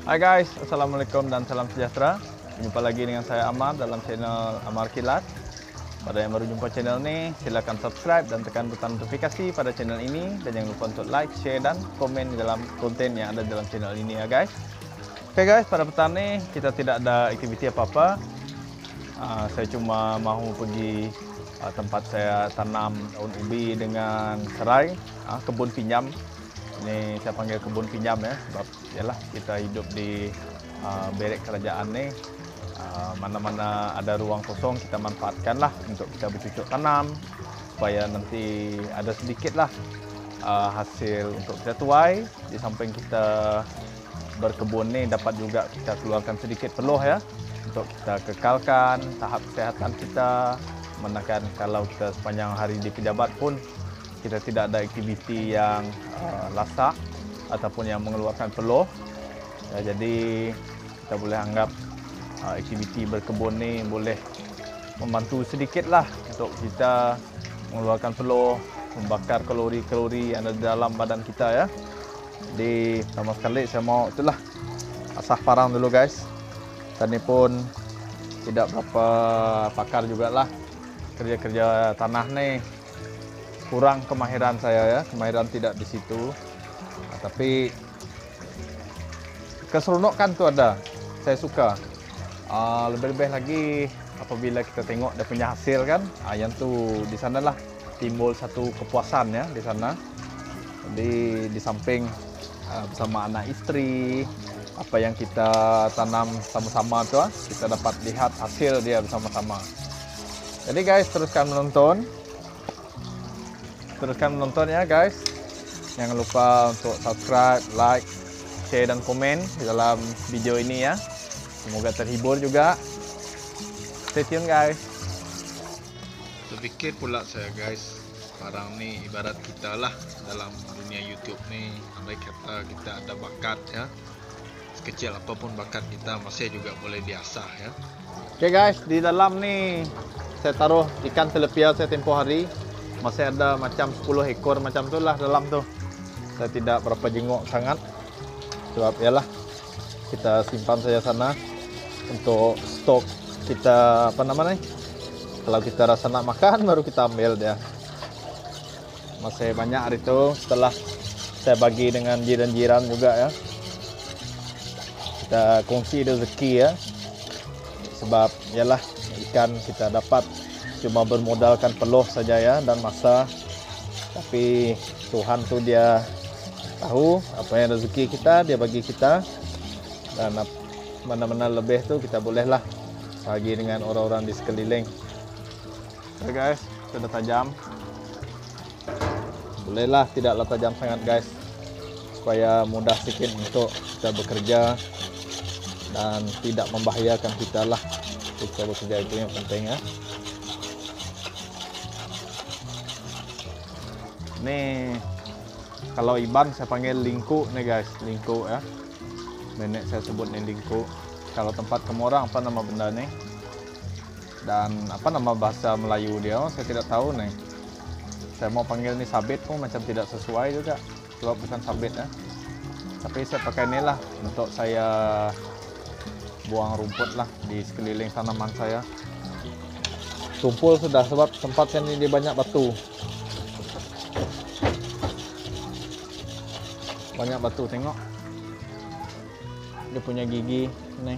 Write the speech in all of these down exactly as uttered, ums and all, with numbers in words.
Hai guys, Assalamualaikum dan salam sejahtera. Jumpa lagi dengan saya Amar dalam channel Amar Kilat. Pada yang baru jumpa channel ini, silakan subscribe dan tekan butang notifikasi pada channel ini. Dan jangan lupa untuk like, share dan komen di dalam konten yang ada dalam channel ini ya guys. Oke guys, pada petang ini kita tidak ada aktiviti apa-apa. Uh, saya cuma mahu pergi uh, tempat saya tanam daun ubi dengan serai, uh, kebun pinjam. Ini saya panggil kebun pinjam ya, sebab yalah kita hidup di uh, berek kerajaan nih. Mana-mana uh, ada ruang kosong kita manfaatkanlah untuk kita bercucuk tanam supaya nanti ada sedikitlah uh, hasil untuk kita tuai. Di samping kita berkebun nih dapat juga kita keluarkan sedikit peluh ya untuk kita kekalkan tahap kesehatan kita. Menakan kalau kita sepanjang hari di pejabat pun kita tidak ada aktiviti yang uh, lasak ataupun yang mengeluarkan peluh. Ya, jadi kita boleh anggap uh, aktiviti berkebun ni boleh membantu sedikitlah untuk kita mengeluarkan peluh, membakar kalori-kalori yang ada dalam badan kita ya. Jadi pertama sekali saya mau itulah asah parang dulu guys. Tadi pun tidak berapa pakar jugalah kerja-kerja tanah nih. Kurang kemahiran saya ya, kemahiran tidak di situ. Nah, tapi keseronokan tu ada, saya suka. Uh, lebih-lebih lagi apabila kita tengok dia punya hasil kan, uh, yang tu di sanalah timbul satu kepuasan ya di sana. Jadi di samping uh, bersama anak istri, apa yang kita tanam sama-sama tu, uh, kita dapat lihat hasil dia bersama-sama. Jadi guys, teruskan menonton. Teruskan menonton ya guys. Jangan lupa untuk subscribe, like, share dan komen di dalam video ini ya. Semoga terhibur juga. Stay tune guys. Terfikir pula saya guys, sekarang ni ibarat kita lah dalam dunia YouTube ni. Andai kata kita ada bakat ya, sekecil apapun bakat kita masih juga boleh diasah ya. Oke guys, di dalam ni saya taruh ikan tilapia saya tempoh hari. Masih ada macam sepuluh ekor macam tu lah dalam tu. Saya tidak berapa jenguk sangat. Sebab yalah kita simpan saja sana untuk stok kita apa namanya? Kalau kita rasa nak makan baru kita ambil dia. Masih banyak hari tu setelah saya bagi dengan jiran-jiran juga ya. Kita kongsi rezeki ya. Sebab yalah ikan kita dapat cuma bermodalkan peluh saja ya dan masa, tapi Tuhan tu dia tahu apa yang rezeki kita dia bagi kita, dan mana-mana lebih tu kita bolehlah bagi dengan orang-orang di sekeliling. Oke guys, sudah tajam, bolehlah tidaklah tajam sangat guys, supaya mudah sikit untuk kita bekerja dan tidak membahayakan kita lah. Kita bekerja itu yang penting ya. Nih, kalau Iban saya panggil lingku nih guys, lingku ya. Nenek saya sebut nih lingku. Kalau tempat kamu orang apa nama benda nih? Dan apa nama bahasa Melayu dia? Oh, saya tidak tahu nih. Saya mau panggil nih sabit pun macam tidak sesuai juga, sebab bukan sabit ya. Tapi saya pakai ini lah untuk saya buang rumput lah di sekeliling tanaman saya. Tumpul sudah sebab tempatnya ini dia banyak batu. Banyak batu, tengok dia punya gigi nih.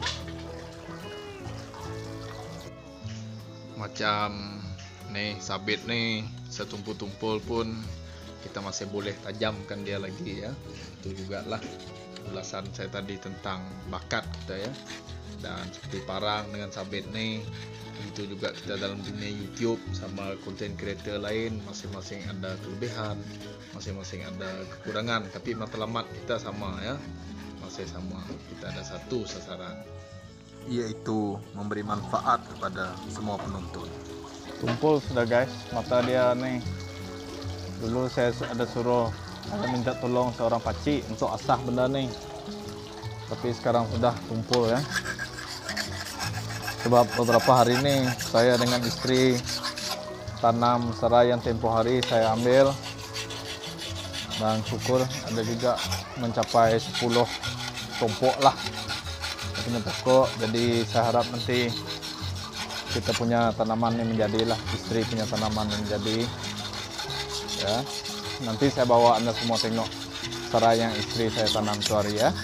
Macam nih sabit nih setumpul-tumpul pun kita masih boleh tajamkan dia lagi ya. Itu juga lah ulasan saya tadi tentang bakat kita ya. Dan seperti parang dengan sabit nih, itu juga kita dalam dunia YouTube sama konten kreator lain, masing-masing ada kelebihan, masing-masing ada kekurangan, tapi matlamat kita sama ya, masih sama. Kita ada satu sasaran, yaitu memberi manfaat kepada semua penonton. Tumpul sudah guys, mata dia nih. Dulu saya ada suruh, ada minta tolong seorang pakcik untuk asah benda nih, tapi sekarang sudah tumpul ya. Sebab beberapa hari ini saya dengan istri tanam serai yang tempoh hari saya ambil, dan syukur ada juga mencapai sepuluh tumpuk lah, kita punya pokok. Jadi saya harap nanti kita punya tanaman yang menjadilah, istri punya tanaman yang menjadi. Ya, nanti saya bawa Anda semua tengok cara yang istri saya tanam itu hari ya.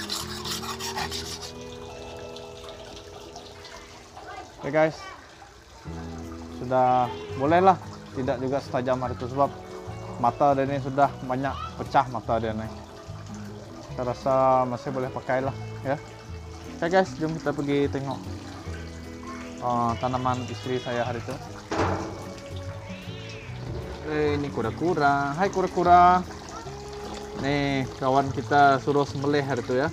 Oke guys, sudah bolehlah, tidak juga setajam hari itu sebab mata dia ini sudah banyak pecah mata dia nih. Saya rasa masih boleh pakai lah ya. Oke guys, jom kita pergi tengok uh, tanaman istri saya hari itu. Eh, ini kura-kura. Hai kura-kura. Nih kawan kita suruh sembelih hari itu ya.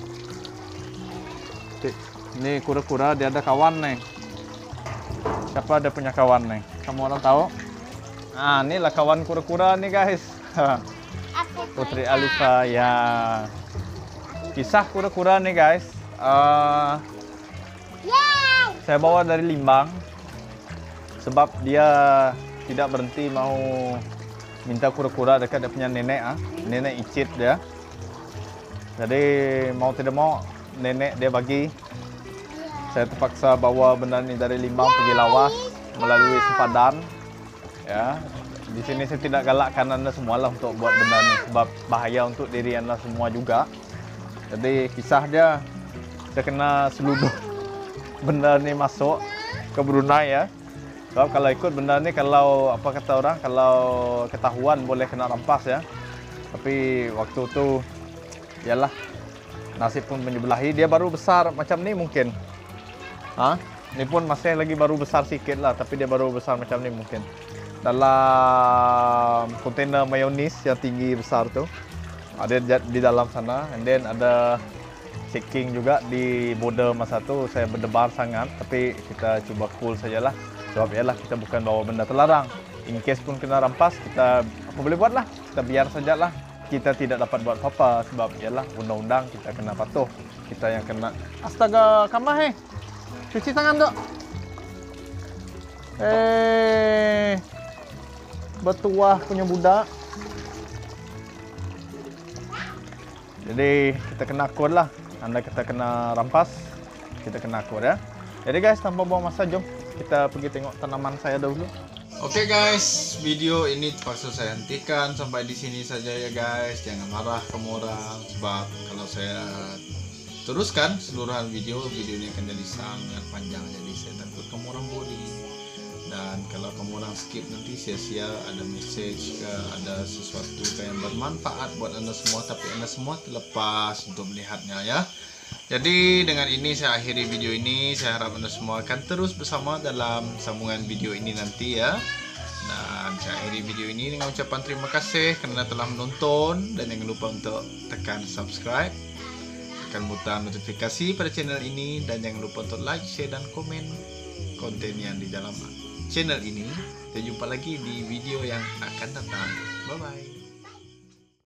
Ini kura-kura, dia ada kawan nih. Siapa dia punya kawan nih? Kamu orang tahu? Nah, inilah kawan kura-kura nih guys. Putri Alifa ya. Kisah kura-kura nih guys. Uh, saya bawa dari Limbang sebab dia tidak berhenti mau minta kura-kura dekat dia punya nenek ah, nenek icit dia. Jadi mau tidak mau nenek dia bagi. Saya terpaksa bawa benda ini dari Limbang pergi lawas melalui sempadan. Ya, di sini saya tidak galakkan Anda semua lah untuk buat benda ini sebab bahaya untuk diri Anda semua juga. Jadi kisah dia, saya kena seluduh benda ini masuk ke Brunei ya. Sebab kalau ikut benda ini, kalau apa kata orang, kalau ketahuan boleh kena rampas ya. Tapi waktu itu, yalah, nasib pun menyebelahi. Dia baru besar macam ni mungkin. Hah? Ini pun masih lagi baru besar sikit lah, tapi dia baru besar macam ni mungkin. Dalam kontainer mayonis yang tinggi besar tu, ada di dalam sana. And then ada shaking juga di border masa tu. Saya berdebar sangat, tapi kita cuba cool sajalah. Sebab ialah kita bukan bawa benda terlarang. In case pun kena rampas, kita apa boleh buat lah. Kita biar sajalah. Kita tidak dapat buat apa-apa sebab ialah undang-undang, kita kena patuh. Kita yang kena. Astaga, kamah eh. Cuci tangan dok. Eh, bertuah punya budak. Jadi kita kena kod lah. Anda kita kena rampas, kita kena kod ya. Jadi guys, tanpa buang masa, jom kita pergi tengok tanaman saya dahulu. Oke okay guys, video ini terpaksa saya hentikan sampai di sini saja ya guys. Jangan marah kamu orang sebab kalau saya teruskan seluruhan video, video ini akan jadi sangat panjang. Jadi saya takut kamu orang boring. Dan kalau kamu orang skip nanti sia-sia, ada message ke, ada sesuatu yang bermanfaat buat Anda semua, tapi Anda semua terlepas untuk melihatnya ya. Jadi dengan ini saya akhiri video ini. Saya harap Anda semua akan terus bersama dalam sambungan video ini nanti ya. Dan saya akhiri video ini dengan ucapan terima kasih kerana telah menonton. Dan jangan lupa untuk tekan subscribe, tekan butang notifikasi pada channel ini. Dan jangan lupa untuk like, share dan komen konten yang di dalam channel ini. Kita jumpa lagi di video yang akan datang. Bye bye.